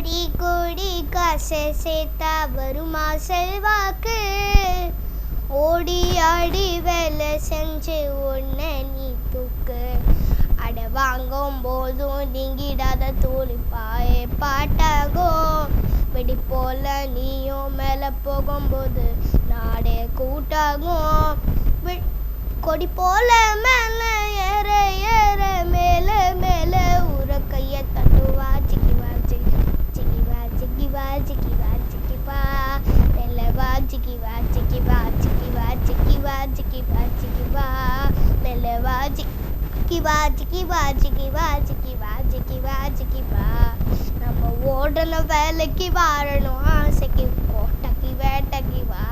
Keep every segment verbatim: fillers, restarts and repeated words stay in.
கோடி கோடி காசை சேர்த்தா வருமா செல்வாக்கு ஓடி ஆடி வேலை செஞ்சு ஒன்ன நீ தூக்கு அட வாங்கும் போதும் நீங்கிடாத தூளிப்பாயே பாட்டாகும் வெடி போல நீயும் மேலே போகும்போது நாடே கூட்டாகும் கொடி போல மேலே ஏற ஏற மேலே மேலே ஊற கையை தட்டுவா சிக்கிவா சிக்கி சிக்கிவா சிக்கிவா சிக்கிவா சிக்கிவா மேலே வா சிக்கிவா சிக்கிவா சிக்கிவா சிக்கிவா சிக்கிவா சிக்கிவா மேலே வா சிக்கிவா சிக்கிவா சிக்கிவா சிக்கிவா சிக்கிவா சிக்கிவா நம்ம ஓடணும் வேலைக்கு வாழணும் ஆசைக்கு கோட்டைக்கு வேட்டைக்கு வா.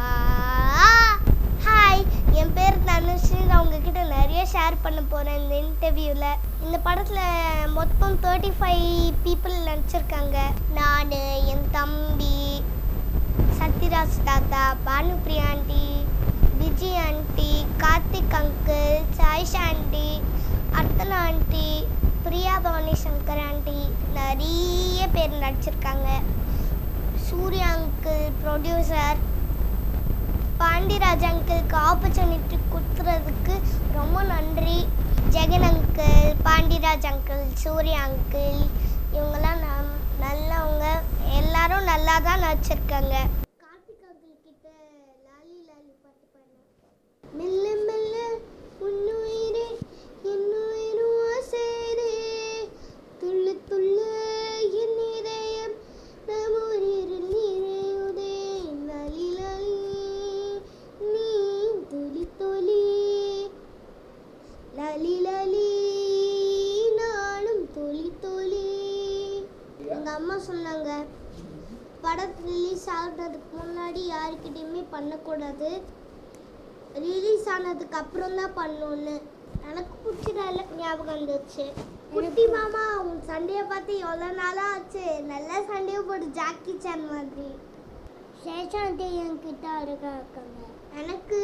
ஹாய், என் பேர் தனுஷ். நான் உங்ககிட்ட நிறைய ஷேர் பண்ண போகிறேன் இந்த இன்டர்வியூவில். இந்த படத்தில் மொத்தம் தேர்ட்டி ஃபைவ் பீப்புள் நடிச்சிருக்காங்க. நான், என் தம்பி, சத்யராஜ் தாத்தா, Bhanupriya aunty, Vijay aunty, Karthik uncle, Sayyeshaa aunty, Arthana aunty, Priya Bhavani Shankar aunty, நிறைய பேர் நடிச்சிருக்காங்க. Suriya uncle producer. பாண்டிராஜ் அங்கிளுக்கு ஆப்பர்ச்சுனிட்டி கொடுத்துறதுக்கு ரொம்ப நன்றி. Jagan uncle, Pandiraj uncle, Suriya uncle, இவங்கெல்லாம் நம் நல்லவங்க. எல்லாரும் நல்லா தான் நடிச்சிருக்காங்க. கார்த்திக் அங்கிள் கிட்ட லாலி லாலி பாட்டு பாடுறேன். மெல்ல மெல்ல உன்னுயிரே என்னுயிரும் ஆசைரே துள்ளு துள்ளு என் இதயம் நமூரில் நிறையுதே லாலி லாலி நீ துளி துளி லாலி லாலி நானும் துளி துளி. எங்கள் அம்மா சொன்னாங்க படம் ரிலீஸ் ஆகிறதுக்கு முன்னாடி யாருக்கிட்டையுமே பண்ணக்கூடாது, ரிலீஸ் ஆனதுக்கு அப்புறம் தான் பண்ணணுன்னு. எனக்கு பிடிச்சதால ஞாபகம் வந்துச்சு. குட்டி மாமா உன் சண்டையை பார்த்து எவ்வளோ நாளாக ஆச்சு, நல்லா சண்டையை போட்டு ஜாக்கி சான் மாதிரி. சேஷாண்டி என்கிட்ட இருக்காங்க. எனக்கு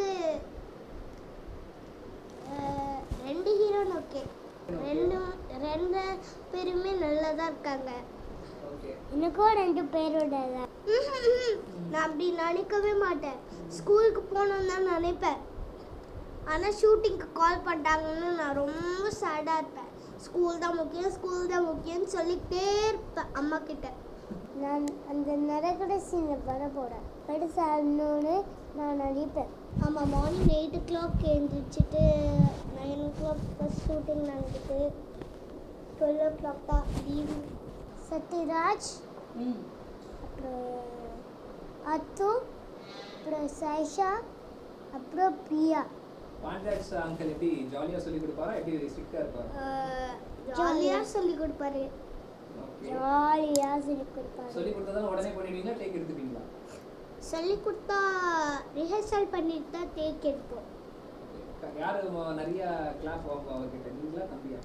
ரெண்டு ஹீரோன் ஓகே, ரெண்டு ரெண்டு பேருமே நல்லா தான் இருக்காங்க. எனக்கும் ரெண்டு பேரோட நான் அப்படி நினைக்கவே மாட்டேன். ஸ்கூலுக்கு போகணுன்னு தான் நினைப்பேன். ஆனால் ஷூட்டிங்க்கு கால் பண்ணிட்டாங்கன்னு நான் ரொம்ப சேடாக இருப்பேன். ஸ்கூல் தான் முக்கியம், ஸ்கூல் தான் முக்கியம்னு சொல்லிக்கிட்டே இருப்பேன் அம்மா கிட்ட. நான் அந்த நடக்கிற சீனை வர போகிறேன். பெருசாகணுன்னு நான் நடிப்பேன். ஆமாம், மார்னிங் எயிட் ஓ கிளாக் எழுந்திரிச்சிட்டு nine o'clock first shooting நடந்துட்டு டுவெல் ஓ கிளாக் தான் லீவ். சத்யராஜ், அப்புறம் அத்து, அப்புறம் சைஷா, அப்புறம் பிரியா. பாண்டிராஜ் அங்கிள் எப்படி ஜாலியாக சொல்லி கொடுப்பாரா, எப்படி ஸ்ட்ரிக்டாக இருப்பாரா? ஜாலியாக சொல்லி கொடுப்பாரு. ஜாலியாக சொல்லி கொடுப்பாரு. சொல்லி கொடுத்தா உடனே பண்ணிடுவீங்களா, டேக் எடுத்துப்பீங்களா? சொல்லி கொடுத்தா ரிஹர்சல் பண்ணிட்டு தான் டேக் எடுப்போம். யார் நிறைய கிளாப் அவர்கிட்ட, நீங்களா தம்பியா?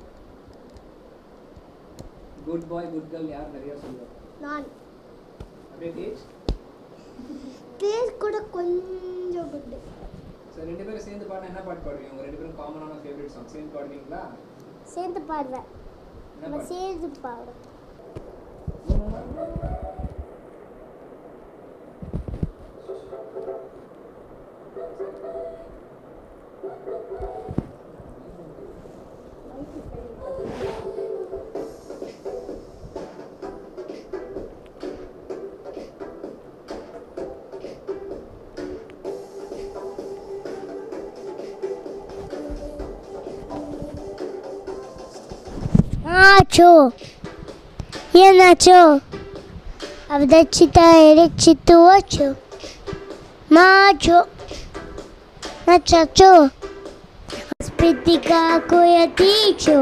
குட் பாய் குட் கேர்ள் யார் நிறைய சொல்லுவாங்க? நான். அப்படியே தேஜ்? தேஜ் கூட கொஞ்சம் குட். சரி, ரெண்டு பேரும் சேர்ந்து பாடினா என்ன பாட்டு பாடுவீங்க? உங்க ரெண்டு பேரும் காமனான ஃபேவரட் சாங் சேர்ந்து பாடுவீங்களா? சேர்ந்து பாடுவேன். நம்ம சேர்ந்து பாடுவோம். Nacho, e Nacho, avdacita erecito ocho, Nacho, Nacho, aspettica coia ticho,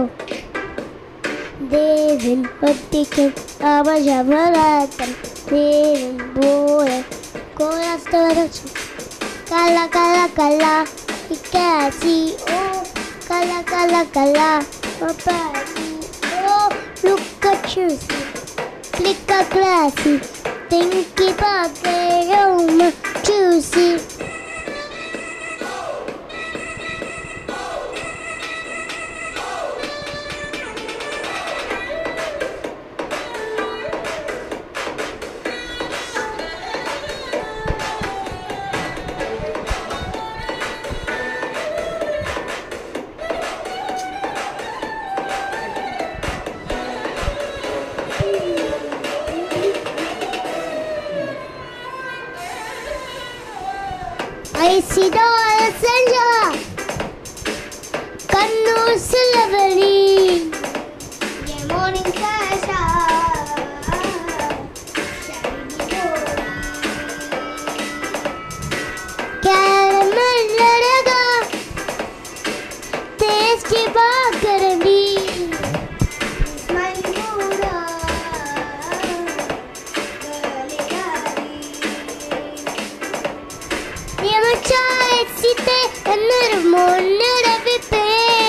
Devin patticho, abajavalatan, Devin boya, coia storacho, Cala cala cala, Picassi, oh, cala cala cala, Papati. Oh, look at you, click a glassy, think about the aroma, juicy. Isidora Senja Kannur Silavali Good morning Sasha Caramel Ladaga Tasty Bakarandi Smiling Buddha Yamachai Site Anur Monada Vipe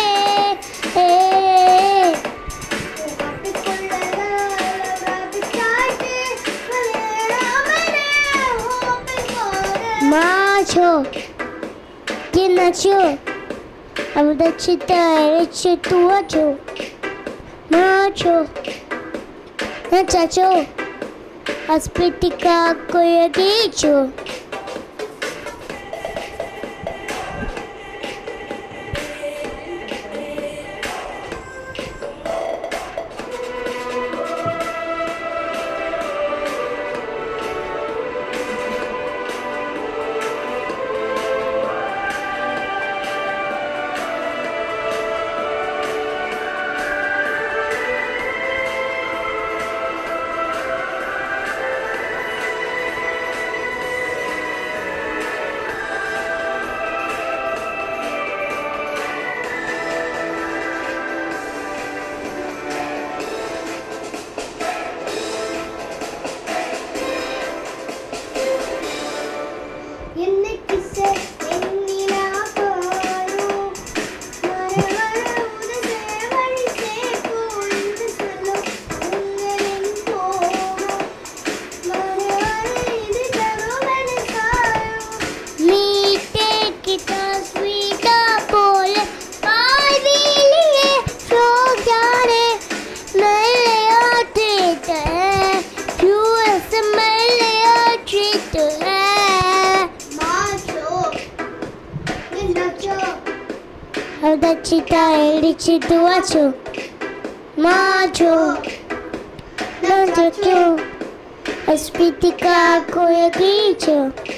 Macho Kinacho Avdachita Richi Tuacho Macho Nachacho Aspitika Koyagicho Avdachita Richi Tuacho Macho Nachacho Aspitika Koyagicho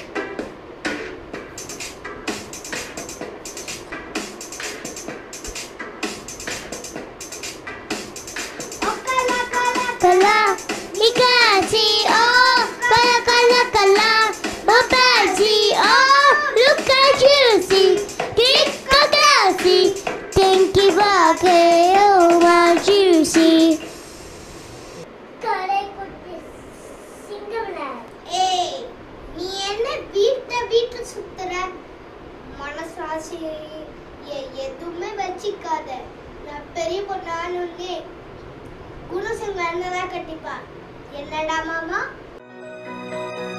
Kala Mikasi oh Kala Kala Kala Babaji oh look at you see Thank you, Bake, oh, my juicy. Hey, நீ என்ன வீட்டை வீட்டு சுத்துற மனசாட்சி எதுவுமே வச்சிக்காத நான் பெரிய பொண்ணானே குணசிங்க என்னதான் கட்டிப்பா என்னடா மாமா